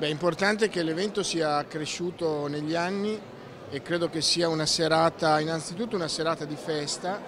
Beh, è importante che l'evento sia cresciuto negli anni e credo che sia una serata, innanzitutto una serata di festa,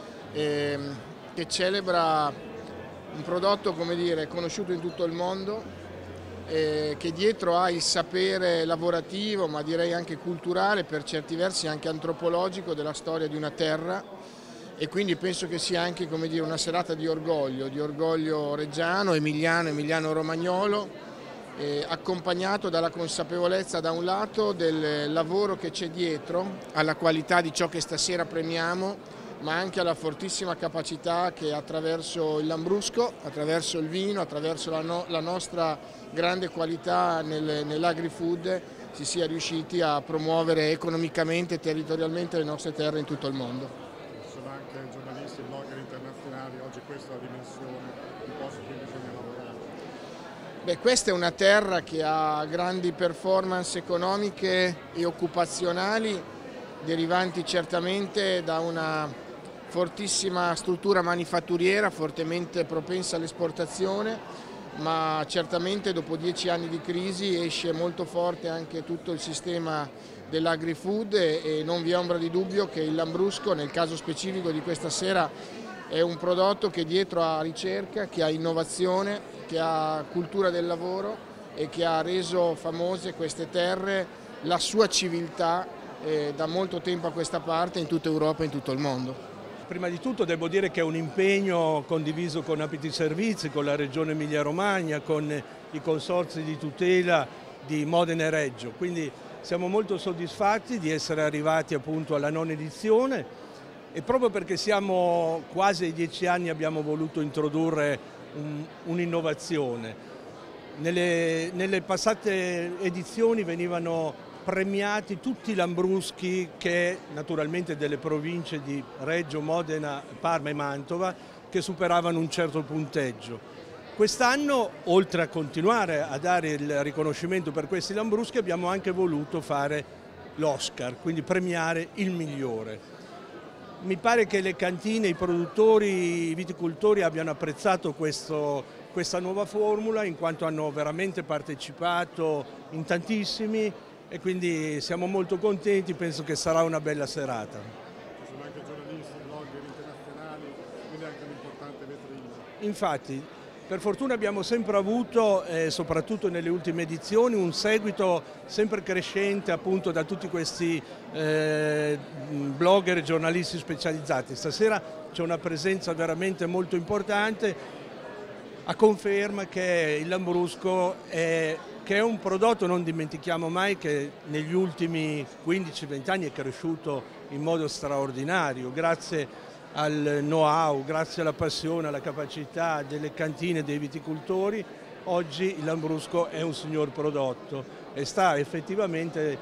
che celebra un prodotto, come dire, conosciuto in tutto il mondo, che dietro ha il sapere lavorativo, ma direi anche culturale, per certi versi anche antropologico, della storia di una terra, e quindi penso che sia anche, come dire, una serata di orgoglio reggiano, emiliano-romagnolo, accompagnato dalla consapevolezza da un lato del lavoro che c'è dietro, alla qualità di ciò che stasera premiamo, ma anche alla fortissima capacità che attraverso il Lambrusco, attraverso il vino, attraverso la nostra grande qualità nell'agri-food si sia riusciti a promuovere economicamente e territorialmente le nostre terre in tutto il mondo. Sono anche giornalisti, blogger internazionali, oggi questa è la dimensione, un posto in cui bisogna lavorare. Beh, questa è una terra che ha grandi performance economiche e occupazionali, derivanti certamente da una fortissima struttura manifatturiera, fortemente propensa all'esportazione, ma certamente dopo 10 anni di crisi esce molto forte anche tutto il sistema dell'agri-food e non vi è ombra di dubbio che il Lambrusco, nel caso specifico di questa sera, è un prodotto che dietro ha ricerca, che ha innovazione, che ha cultura del lavoro e che ha reso famose queste terre, la sua civiltà da molto tempo a questa parte in tutta Europa e in tutto il mondo. Prima di tutto devo dire che è un impegno condiviso con Apiti Servizi, con la Regione Emilia-Romagna, con i consorzi di tutela di Modena e Reggio, quindi siamo molto soddisfatti di essere arrivati appunto alla nona edizione e proprio perché siamo quasi ai 10 anni abbiamo voluto introdurre un'innovazione. Nelle passate edizioni venivano premiati tutti i lambruschi che naturalmente delle province di Reggio, Modena, Parma e Mantova che superavano un certo punteggio. Quest'anno, oltre a continuare a dare il riconoscimento per questi lambruschi, abbiamo anche voluto fare l'Oscar, quindi premiare il migliore. Mi pare che le cantine, i produttori, i viticoltori abbiano apprezzato questa nuova formula in quanto hanno veramente partecipato in tantissimi e quindi siamo molto contenti, penso che sarà una bella serata. Ci sono anche giornalisti, blogger internazionali, quindi è anche un'importante vetrina. Infatti, per fortuna abbiamo sempre avuto, soprattutto nelle ultime edizioni, un seguito sempre crescente appunto da tutti questi blogger e giornalisti specializzati. Stasera c'è una presenza veramente molto importante a conferma che il Lambrusco che è un prodotto, non dimentichiamo mai che negli ultimi 15-20 anni è cresciuto in modo straordinario, grazie al know-how, grazie alla passione, alla capacità delle cantine e dei viticoltori. Oggi il Lambrusco è un signor prodotto e sta effettivamente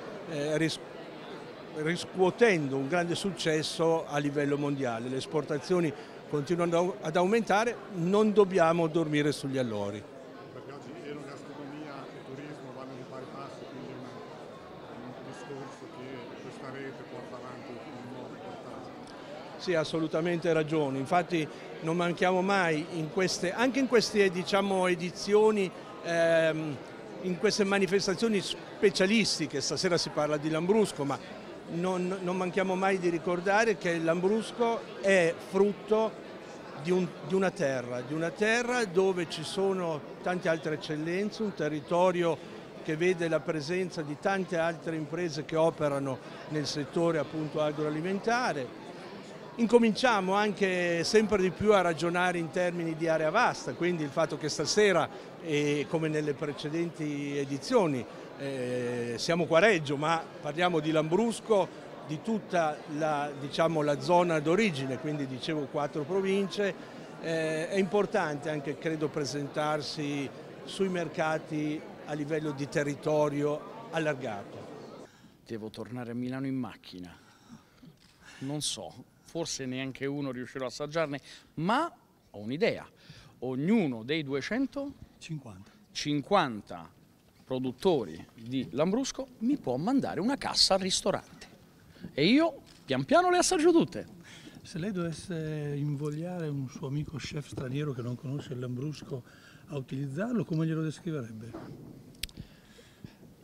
riscuotendo un grande successo a livello mondiale. Le esportazioni continuano ad aumentare, non dobbiamo dormire sugli allori. Perché oggi enogastronomia e turismo vanno di pari passo, quindi è un discorso che questa rete porta avanti in modo importante. Sì, assolutamente ragione, infatti non manchiamo mai anche in queste diciamo, edizioni, in queste manifestazioni specialistiche, stasera si parla di Lambrusco, ma non manchiamo mai di ricordare che il Lambrusco è frutto di una terra dove ci sono tante altre eccellenze, un territorio che vede la presenza di tante altre imprese che operano nel settore appunto agroalimentare. Incominciamo anche sempre di più a ragionare in termini di area vasta, quindi il fatto che stasera, come nelle precedenti edizioni, siamo qua a Reggio, ma parliamo di Lambrusco, di tutta diciamo, la zona d'origine, quindi dicevo 4 province, è importante anche credo presentarsi sui mercati a livello di territorio allargato. Devo tornare a Milano in macchina, non so, forse neanche uno riuscirò a assaggiarne, ma ho un'idea, ognuno dei 250 produttori di Lambrusco mi può mandare una cassa al ristorante e io pian piano le assaggio tutte. Se lei dovesse invogliare un suo amico chef straniero che non conosce il Lambrusco a utilizzarlo, come glielo descriverebbe?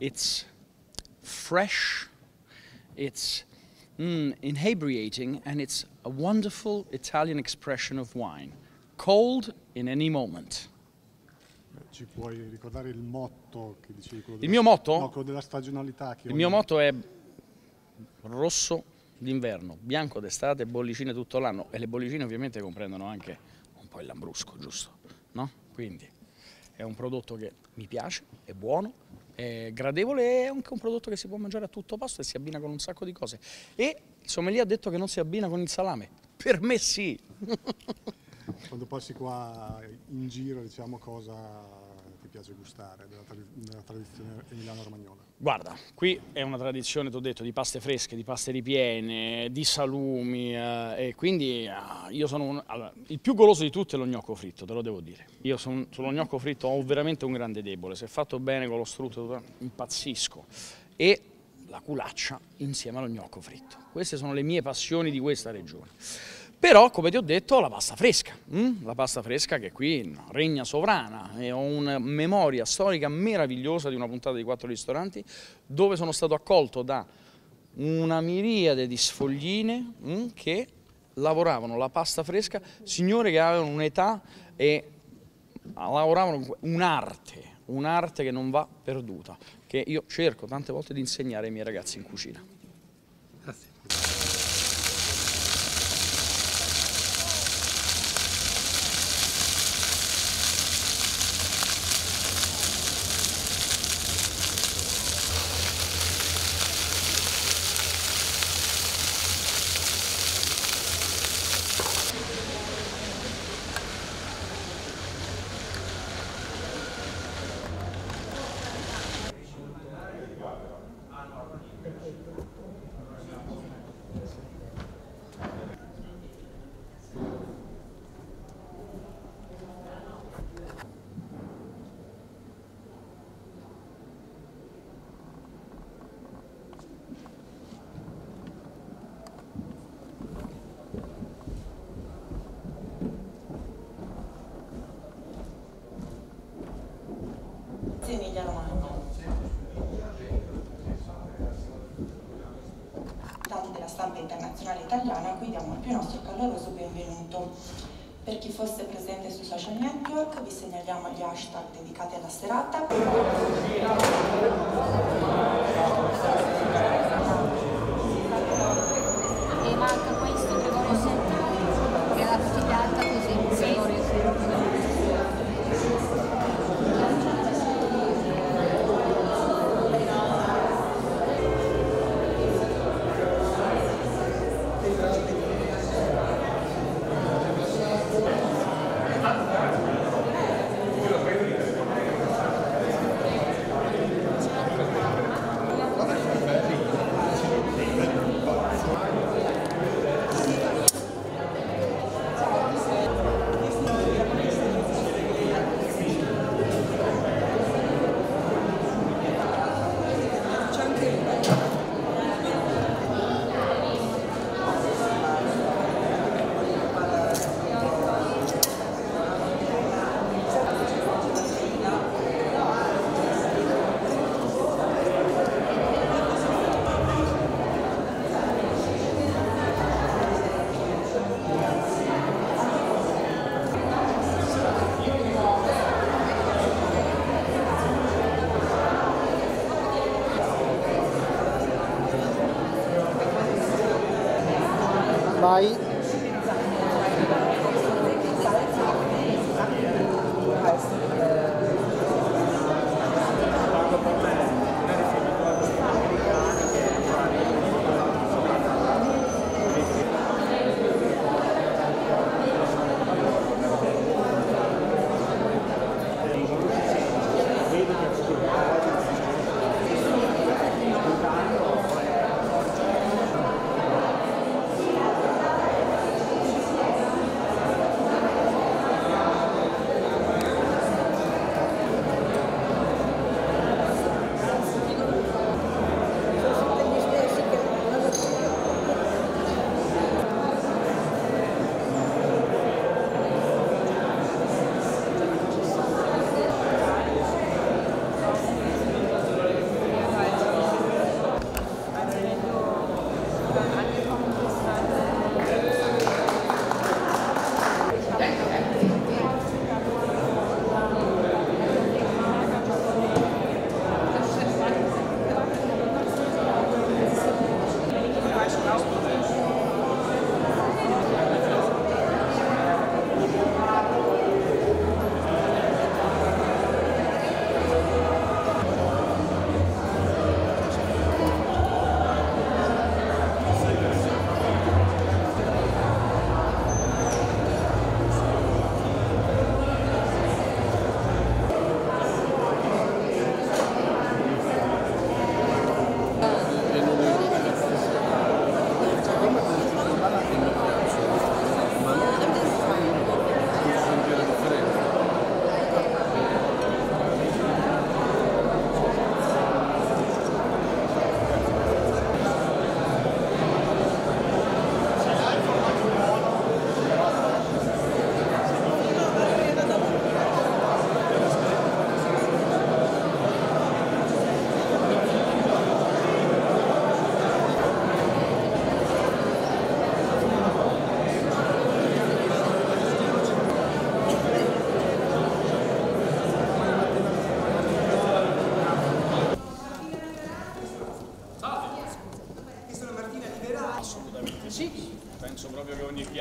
It's fresh, it's inebriating, and it's a wonderful Italian expression of wine. Cold in any moment. Ci puoi ricordare il motto che dicevi? Il mio motto? No, quello della stagionalità. Il mio motto è rosso d'inverno, bianco d'estate, bollicine tutto l'anno, e le bollicine ovviamente comprendono anche un po' il lambrusco, giusto? No? Quindi è un prodotto che mi piace, è buono, è gradevole, è anche un prodotto che si può mangiare a tutto pasto e si abbina con un sacco di cose. E il sommelier ha detto che non si abbina con il salame. Per me sì! Quando passi qua in giro, diciamo, cosa ti piace gustare della tradizione emiliano-romagnola? Guarda, qui è una tradizione, ti ho detto, di paste fresche, di paste ripiene, di salumi, e quindi io sono allora, il più goloso di tutti è lo gnocco fritto, te lo devo dire. Io sullo gnocco fritto ho veramente un grande debole, se fatto bene con lo strutto impazzisco. E la culaccia insieme allo gnocco fritto. Queste sono le mie passioni di questa regione. Però, come ti ho detto, la pasta fresca che qui regna sovrana, e ho una memoria storica meravigliosa di una puntata di 4 ristoranti dove sono stato accolto da una miriade di sfogline che lavoravano la pasta fresca, signore che avevano un'età e lavoravano un'arte che non va perduta, che io cerco tante volte di insegnare ai miei ragazzi in cucina. Grazie. Emilia Romagna. Tanti della stampa internazionale italiana a cui diamo il più nostro caloroso benvenuto. Per chi fosse presente sui social network vi segnaliamo gli hashtag dedicati alla serata. E manca questo Gregorio Sentini che è la piatta così, Gregorio Vai.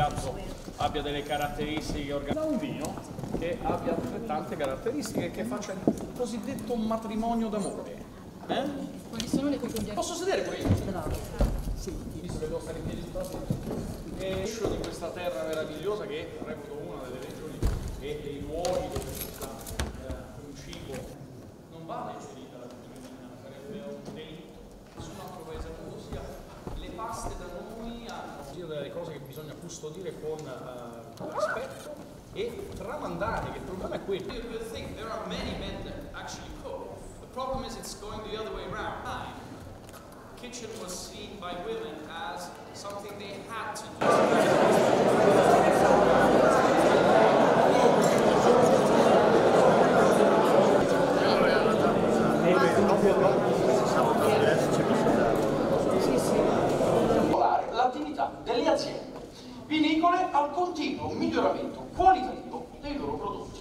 piatto abbia delle caratteristiche organiche, da un vino che abbia altrettante caratteristiche, che faccia il cosiddetto matrimonio d'amore. Quali sono le peculiarità? Posso sedere qui? Sì. Visto che devo stare in piedi tutta la sera. E esco di questa terra meravigliosa che reputo una delle regioni e dei luoghi dove si sta un cibo non va inserita la cucina, sarebbe un delitto. Nessun altro paese al mondo sia. Le paste da noi hanno delle cose che bisogna custodire con rispetto e tramandare, che il problema è quello. You think there are many men that actually cook. The problem is it's going the other way around. Kitchen was seen by women as something they had to do. L'attività delle aziende vinicole al continuo miglioramento qualitativo dei loro prodotti.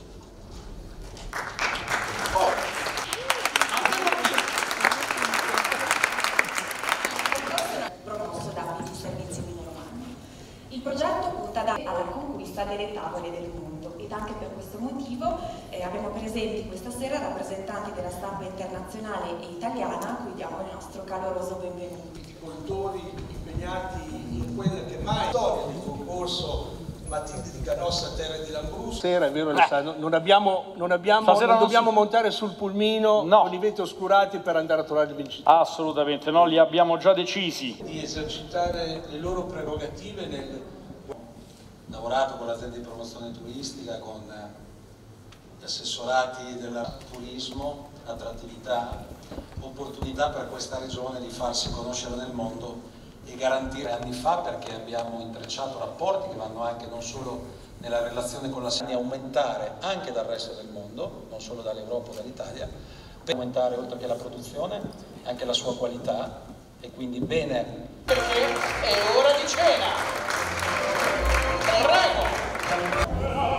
Promosso da Apiti Servizi Emilia-Romagna. Il progetto punta alla conquista delle tavole del mondo ed anche per questo motivo abbiamo presenti questa sera rappresentanti della stampa internazionale e italiana a cui diamo il nostro caloroso benvenuto. Viticoltori impegnati in quella che mai è storia del concorso Matilde di Canossa, Terre di Lambrusco. Sera, è vero Alessandro, non dobbiamo montare sul pulmino con i vetri oscurati per andare a trovare il vincitore. Assolutamente no, li abbiamo già decisi. Di esercitare le loro prerogative nel... lavorato con l'azienda di promozione turistica, con gli assessorati del turismo, attrattività, opportunità per questa regione di farsi conoscere nel mondo e garantire anni fa, perché abbiamo intrecciato rapporti che vanno anche non solo nella relazione con la Sardegna, aumentare anche dal resto del mondo, non solo dall'Europa o dall'Italia, per aumentare oltre che la produzione anche la sua qualità, e quindi bene. Perché è ora di cena. Prego.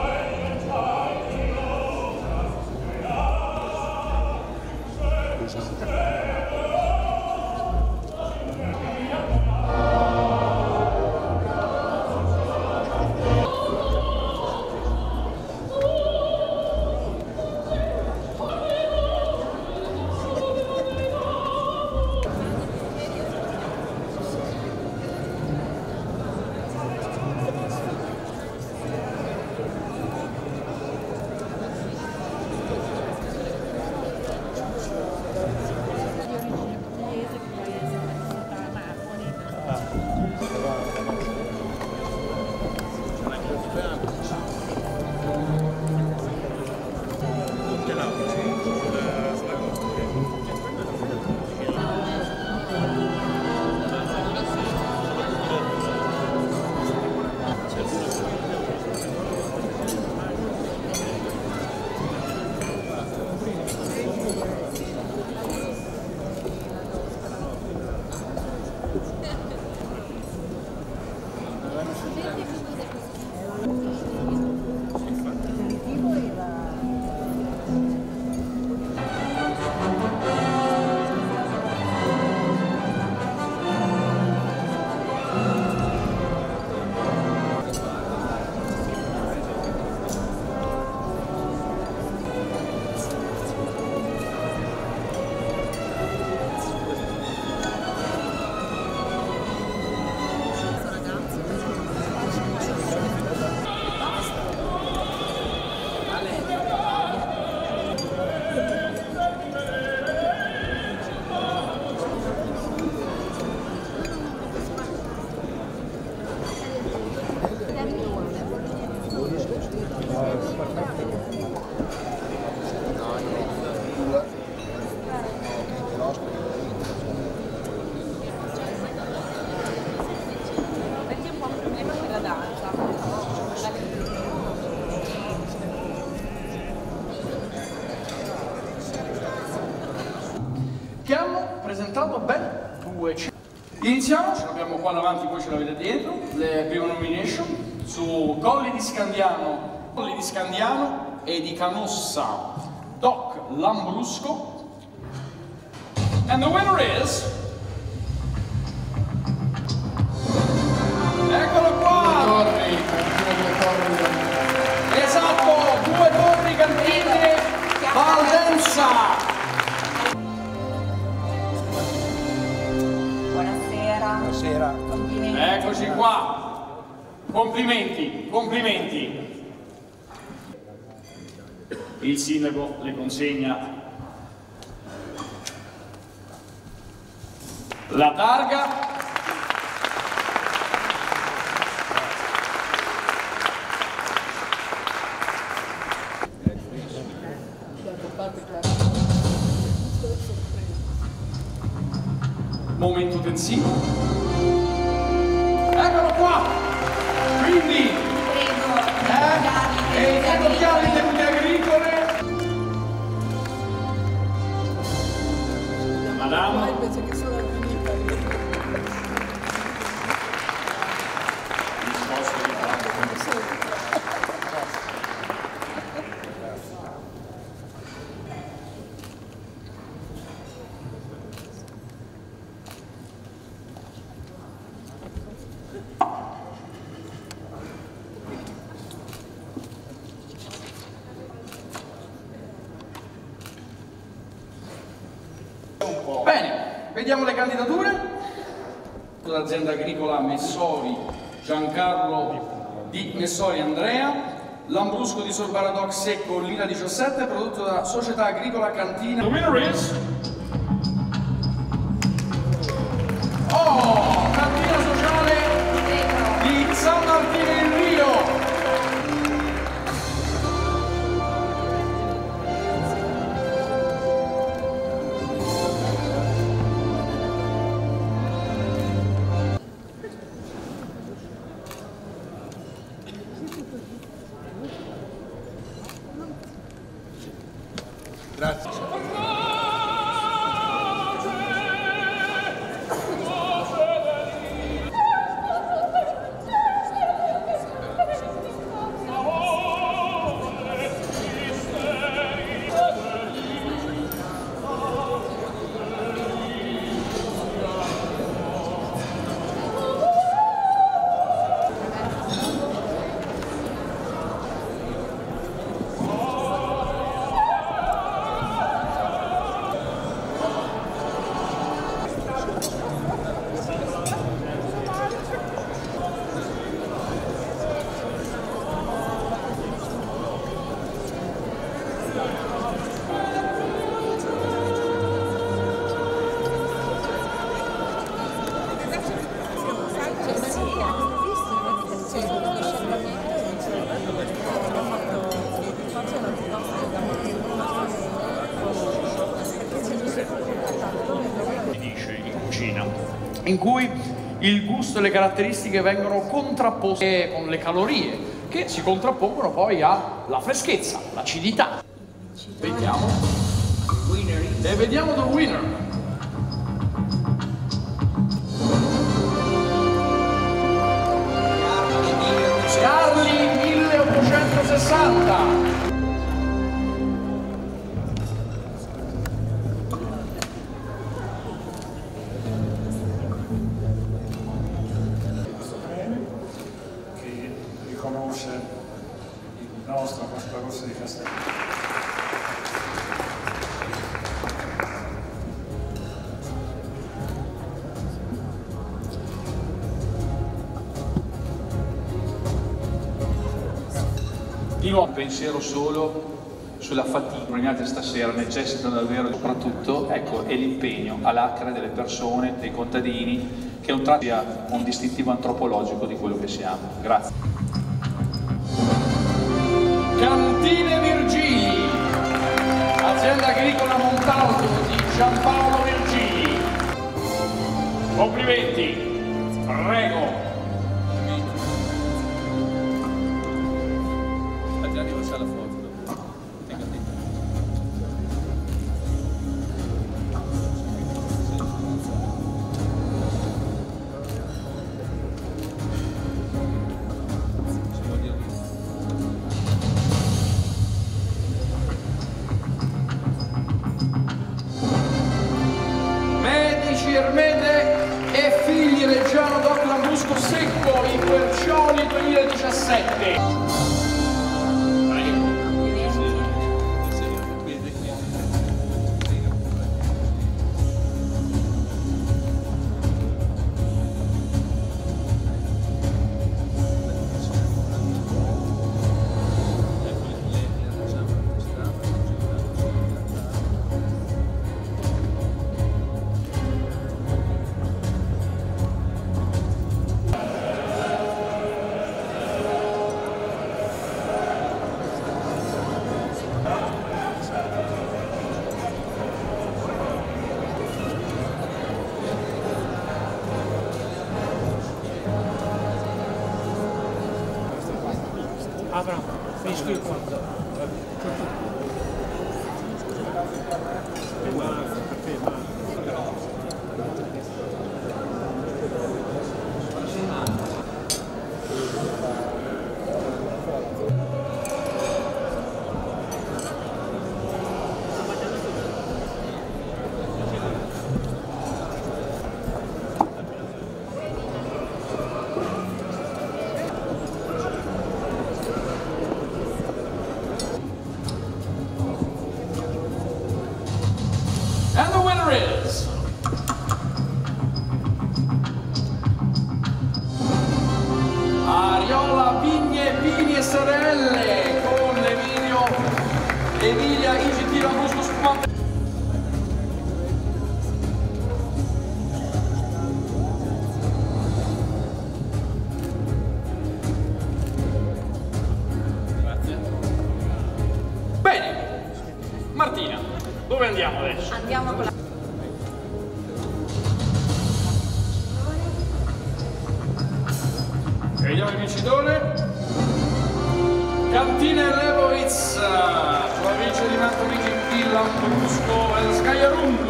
Che hanno presentato ben 200. Iniziamo, ce l'abbiamo qua davanti, voi ce l'avete dietro, le prime nomination su Colli di Scandiano e di Canossa, Doc Lambrusco. And the winner is... Eccolo qua! Buonasera. Eccoci qua. Complimenti, complimenti. Il sindaco le consegna la targa. Momento tensivo. Eccolo qua. Quindi e i negoziali tenute agricole. Madame. Bene, vediamo le candidature. L'azienda agricola Messori Giancarlo di Messori Andrea, Lambrusco di Sorbaradoc Secco Lina 17, prodotto da Società Agricola Cantina. The winner is... Cantina Sociale di San Martino in Rio. Grazie. In cui il gusto e le caratteristiche vengono contrapposte con le calorie, che si contrappongono poi alla freschezza, l'acidità. Vediamo. E vediamo the winner. Carli 1860. Riconosce il nostro Costa Rossa di Castello. Io ho un pensiero solo sulla fatica. I premiati stasera necessitano davvero, soprattutto, ecco, è l'impegno all'acre delle persone, dei contadini, che un tratto sia un distintivo antropologico di quello che siamo. Grazie. Cantine Virgili, azienda agricola Montalto di Giampaolo Virgili. Complimenti, prego. Adriani faccia la foto. Ermede e figli Reggiano Doc Lambrusco Secco, i Quercioli 2017. Ah, bravo, finisco io qua. And the winner is Ariola Vigne Vini e Sorelle con Emilia IGT Lambrusco Spumante. Grazie. Bene, Martina, dove andiamo adesso? Andiamo con la... Vediamo il vincitore. Cantine Lebovic, provincia di Mantova IGT Lambrusco e Scagliarungo.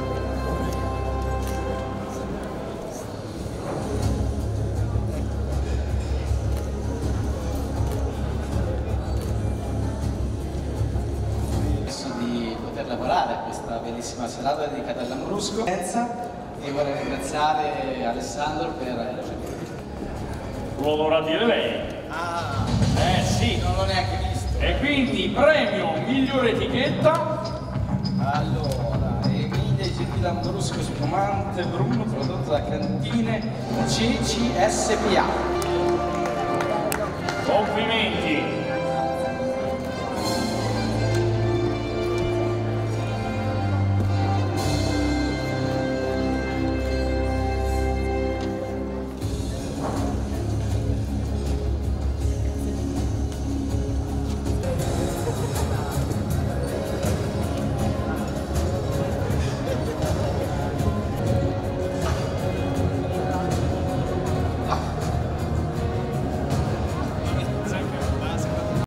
Di poter lavorare a questa bellissima serata dedicata al Lambrusco e vorrei ringraziare Alessandro per... Lo dovrà dire lei. Ah, sì. Non l'ho neanche visto. E quindi premio migliore etichetta. Allora, Emilia IGT Lambrusco Spumante Bruno, prodotto da Cantine CCSPA. Complimenti.